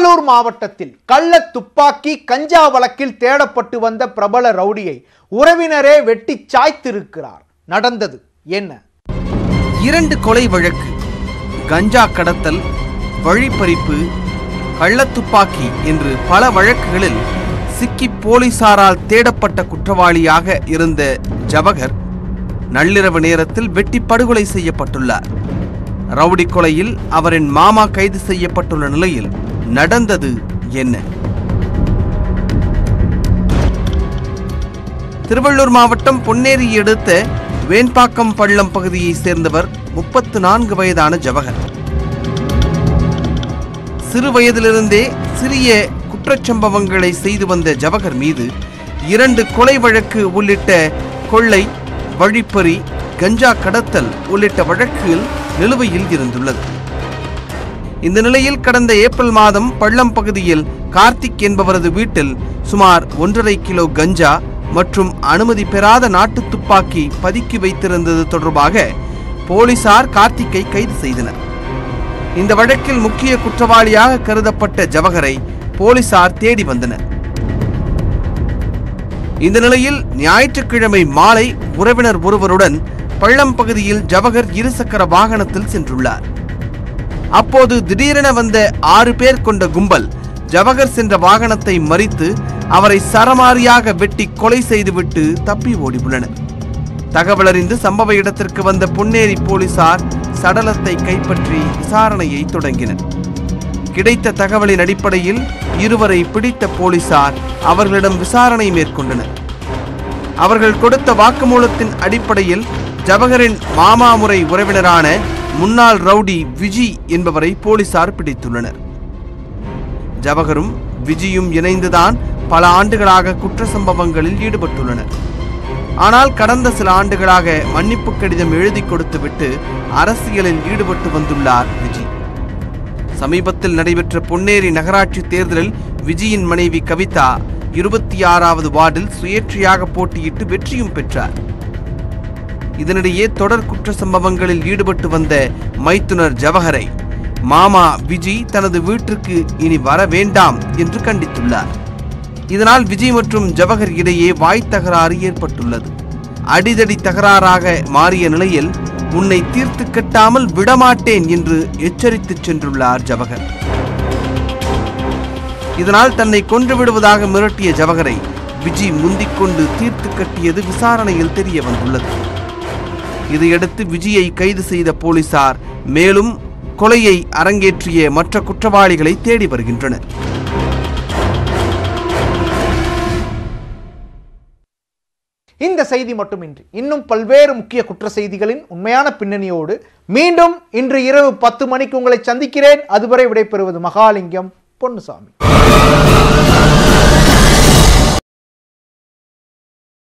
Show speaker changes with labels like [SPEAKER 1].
[SPEAKER 1] திருவள்ளூர் மாவட்டத்தில் கள்ள துப்பாக்கி கஞ்சா வழக்கில் தேடப்பட்டு வந்த பிரபல ரவுடியை உறவினரே வெட்டி சாய்த்திருக்கிறார். நடந்தது என்ன?
[SPEAKER 2] 2 கொலை வழக்கு, கஞ்சா கடத்தல், வழிப்பறிப்பு, கள்ளத்துப்பாக்கி என்று பல வழக்குகளில் சிக்கி போலீசாரால் தேடப்பட்ட குற்றவாளியாக இருந்த ஜவஹர் நள்ளிரவு நேரத்தில் வெட்டி படுகொலை செய்யப்பட்டுள்ளார். ரவுடி கொலையில் அவரின் மாமா கைது செய்யப்பட்டுள்ள நிலையில் நடந்தது என்ன? திருவள்ளூர் மாவட்டம் பொன்னேரி அடுத்த வேண்பாக்கம் பள்ளம் பகுதியை சேர்ந்தவர் 34 வயதான ஜவஹர். சிறு வயதிலிருந்தே சிறிய குற்றச்சம்பவங்களை செய்து வந்த ஜவஹர் மீது 2 கொலை வழக்கு உள்ளிட்ட கொள்ளை, வழிப்பறி, கஞ்சா கடத்தல் உள்ளிட்ட வழக்குகள் நிலுவையில் இருந்துள்ளது. இந்த நிலையில் கடந்த ஏப்ரல் மாதம் பள்ளம் பகுதியில் கார்த்திக் என்பவரது வீட்டில் சுமார் 1.5 கிலோ கஞ்சா மற்றும் அனுமதி பெறாத நாட்டு துப்பாக்கி பதுக்கி வைத்திருந்தது தொடர்பாக போலீசார் கார்த்திக்கை கைது செய்தனர். இந்த வழக்கில் முக்கிய குற்றவாளியாக கருதப்பட்ட ஜவஹரை போலீசார் தேடி வந்தனர். இந்த நிலையில் ஞாயிற்றுக்கிழமை மாலை உறவினர் ஒருவருடன் பள்ளம் பகுதியில் ஜவஹர் இருசக்கர வாகனத்தில் சென்றுள்ளார். அப்போது திடீரென வந்த 6 பேர் கொண்ட கும்பல் ஜவஹர் சென்ற வாகனத்தை மறித்து அவரை சரமாரியாக வெட்டி கொலை செய்துவிட்டு தப்பி ஓடியுள்ளனர். தகவல் அறிந்து சம்பவ இடத்திற்கு வந்த பொன்னேரி போலீசார் சடலத்தை கைப்பற்றி விசாரணையை தொடங்கினர். கிடைத்த தகவலின் அடிப்படையில் இருவரை பிடித்த போலீசார் அவர்களிடம் விசாரணை மேற்கொண்டனர். அவர்கள் கொடுத்த வாக்குமூலத்தின் அடிப்படையில் ஜவஹரின் மாமாமுறை உறவினரான முன்னாள் ரவுடி விஜி என்பவரை போலீசார் பிடித்துள்ளனர். ஜவஹரும் விஜியும் இணைந்துதான் பல ஆண்டுகளாக குற்ற சம்பவங்களில் ஈடுபட்டுள்ளனர். ஆனால் கடந்த சில ஆண்டுகளாக மன்னிப்பு கடிதம் எழுதி கொடுத்துவிட்டு அரசியலில் ஈடுபட்டு வந்துள்ளார் விஜி. சமீபத்தில் நடைபெற்ற பொன்னேரி நகராட்சி தேர்தலில் விஜயின் மனைவி கவிதா 26வது வார்டில் சுயேட்சையாக போட்டியிட்டு வெற்றியும் பெற்றார். இதனிடையே தொடர் குற்ற சம்பவங்களில் ஈடுபட்டு வந்த மைத்துனர் ஜவஹரை மாமா விஜி தனது வீட்டிற்கு இனி வர வேண்டாம் என்று கண்டித்துள்ளார். இதனால் விஜய் மற்றும் ஜவஹர் இடையே வாய் தகராறு ஏற்பட்டுள்ளது. அடிதடி தகராறாக மாறிய நிலையில் உன்னை தீர்த்து கட்டாமல் விடமாட்டேன் என்று எச்சரித்து சென்றுள்ளார் ஜவஹர். இதனால் தன்னை கொன்று விடுவதாக மிரட்டிய ஜவஹரை விஜி முந்திக்கொண்டு தீர்த்து கட்டியது விசாரணையில் தெரிய வந்துள்ளது. இதையடுத்து விஜயை கைது செய்த போலீசார் மேலும் கொலையை அரங்கேற்றிய மற்ற குற்றவாளிகளை தேடி வருகின்றனர்.
[SPEAKER 1] இந்த செய்தி மட்டுமின்றி இன்னும் பல்வேறு முக்கிய குற்ற செய்திகளின் உண்மையான பின்னணியோடு மீண்டும் இன்று இரவு 10 மணிக்கு உங்களை சந்திக்கிறேன். அதுவரை விடைபெறுவது மகாலிங்கம் பொன்னுசாமி.